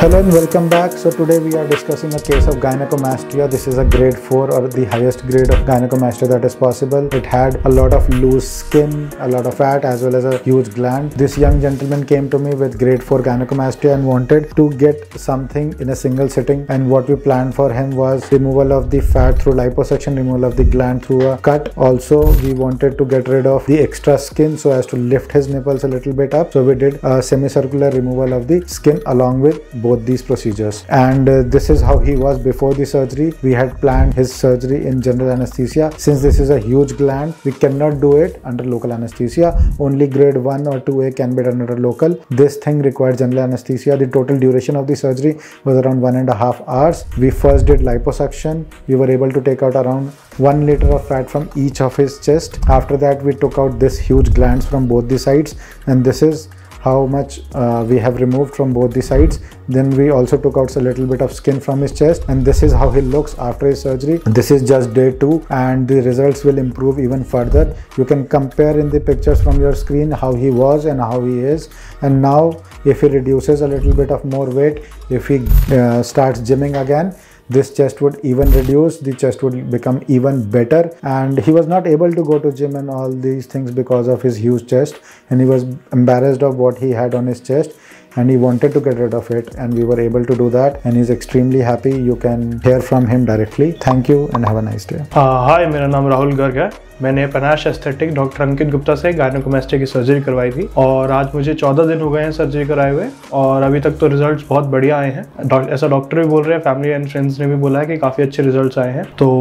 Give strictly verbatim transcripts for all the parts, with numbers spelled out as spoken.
Hello and welcome back. So today we are discussing a case of gynecomastia. This is a grade four or the highest grade of gynecomastia that is possible. It had a lot of loose skin, a lot of fat as well as a huge gland. This young gentleman came to me with grade four gynecomastia and wanted to get something in a single sitting, and what we planned for him was removal of the fat through liposuction, removal of the gland through a cut. Also we wanted to get rid of the extra skin so as to lift his nipples a little bit up. So we did a semicircular removal of the skin along with both these procedures, and uh, this is how he was before the surgery. We had planned his surgery in general anesthesia. Since this is a huge gland, we cannot do it under local anesthesia. Only grade one or two A can be done under local. This thing required general anesthesia. The total duration of the surgery was around one and a half hours. We first did liposuction. We were able to take out around one liter of fat from each of his chest. After that, we took out this huge glands from both the sides, and this is how much uh, we have removed from both the sides. Then we also took out a little bit of skin from his chest, and this is how he looks after his surgery. This is just day two, and the results will improve even further. You can compare in the pictures from your screen how he was and how he is. And now if he reduces a little bit of more weight, if he uh, starts gymming again, this chest would even reduce, the chest would become even better. And he was not able to go to gym and all these things because of his huge chest, and he was embarrassed of what he had on his chest, and he wanted to get rid of it, and we were able to do that, and he's extremely happy. You can hear from him directly. Thank you and have a nice day. हाय, मेरा नाम राहुल गर्ग है। मैंने Panash aesthetic doctor Ankit Gupta से gynaecomastia की surgery करवाई थी, और आज मुझे चौदह दिन हो गए हैं सर्जरी कराए हुए, और अभी तक तो रिजल्ट्स बहुत बढ़िया आए हैं। ऐसा डॉक्टर भी बोल रहे हैं, फैमिली एंड फ्रेंड्स ने भी बोला है कि काफ़ी अच्छे रिजल्ट्स आए हैं। तो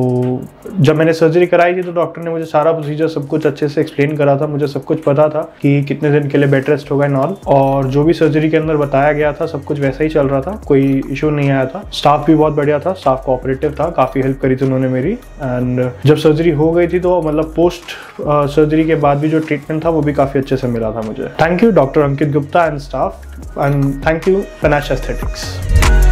जब मैंने सर्जरी कराई थी तो डॉक्टर ने मुझे सारा प्रोसीजर सब कुछ अच्छे से एक्सप्लेन करा था। मुझे सब कुछ पता था कि कितने दिन के लिए बेड रेस्ट होगा एंड ऑल, और जो भी सर्जरी के अंदर बताया गया था सब कुछ वैसा ही चल रहा था, कोई इशू नहीं आया था। स्टाफ भी बहुत बढ़िया था, स्टाफ कोऑपरेटिव था, काफ़ी हेल्प करी थी उन्होंने मेरी। एंड जब सर्जरी हो गई थी तो मतलब पोस्ट सर्जरी के बाद भी जो ट्रीटमेंट था वो भी काफ़ी अच्छे से मिला था मुझे। Thank you doctor Ankit Gupta and staff, and thank you Panash aesthetics.